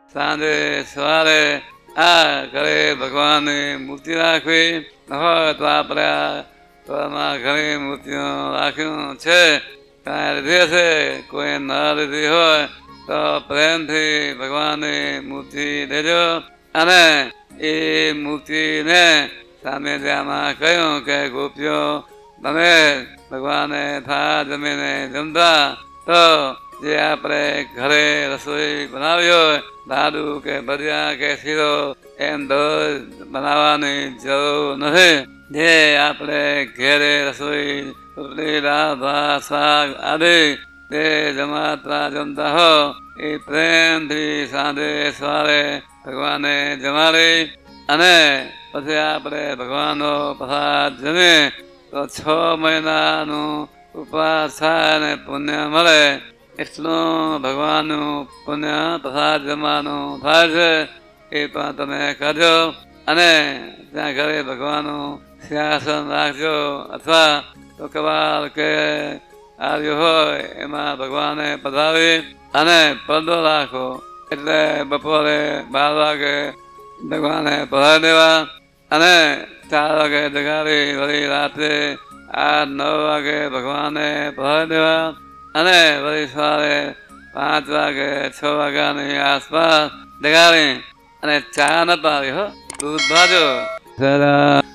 સાંજે સવારે આ ઘરે ભગવાનની મૂર્તિ રાખવી ન હોય તો આપણે ઘરમાં ઘણી મૂર્તિઓ રાખ્યું છે ત્યાં લીધી હશે કોઈ ન લીધી હોય તો પ્રેમથી ભગવાનની મૂર્તિ લેજો અને એ મૂર્તિને સામે ત્યાંમાં કહ્યું કે ગોપીઓ તમે ભગવાને થા જમીને જમતા તો જે આપણે ઘરે રસોઈ બનાવી હોય લાડુ કે ભજીયા કે શીરો એમ દરરોજ બનાવવાની જરૂર નથી જે આપણે ઘેરે રસોઈ રોટલી દાળ ભાત શાક આદિ તે જમતા હો એ પ્રેમથી સાંજે સવારે ભગવાનને જમાડી અને પછી આપણે ભગવાનનો પ્રસાદ જમીએ તો 6 મહિનાનું ઉપવાસ થાય અને પુણ્ય મળે એટલું ભગવાનનું પુણ્ય પ્રસાદ જમવાનું થાય છે એ પણ તમે કરજો અને ત્યાં ઘરે ભગવાનનું સિંહાસન રાખજો અથવા તો કબાલ કે આવ્યું હોય એમાં ભગવાને પધારી અને પડદો રાખો એટલે બપોરે 12 વાગે ભગવાને પધારી દેવા અને 4 વાગે જગાડી વળી રાત્રે 8-9 વાગે ભગવાને પધારી દેવા અને વળી સવારે 5 વાગે 6 વાગ્યાની આસપાસ જગાડી અને ચા ન પાવી હો દૂધ ભાજો.